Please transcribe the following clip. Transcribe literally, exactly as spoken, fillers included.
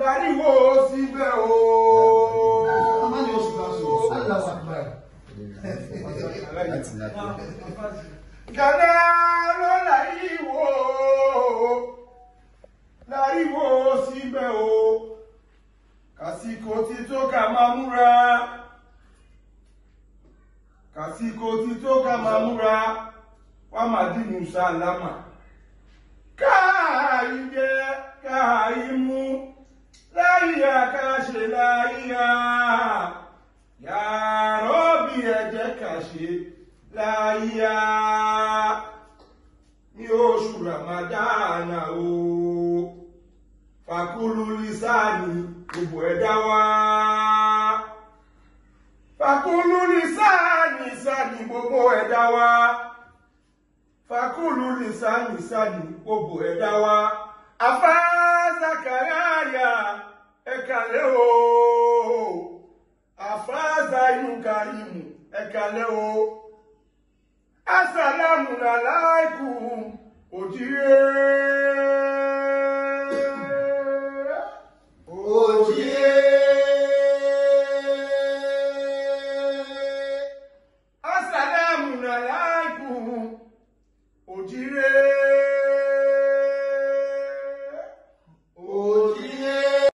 láriwo síbẹ̀ o. Amani o sibaso. Allahu Akbar. Gàdá ló láriwo láriwo síbẹ̀ o. Kàsíkò ti tó ká máa múra. Kàsíkò ti tó ká máa múra. Wá máa dínú sálámà. Káàyí jẹ́ káàyí mú. Láyíyá ká ṣe láyíyá. Ya Rabbi ẹ jẹ́ ká ṣe láyíyá. Ní oṣù Ramadana o. Fakulu lisani gbogbo ẹ̀dá wa. Fakulu lisani sani gbogbo ẹ̀dá wa. Fakulu lisani sani gbogbo ẹ̀dá wa. Afa Zakaraya ẹ̀kàlẹ́ o. Afa Zainu Karimu ẹ̀kàlẹ́ o. Assalamu alaikum òjìrè.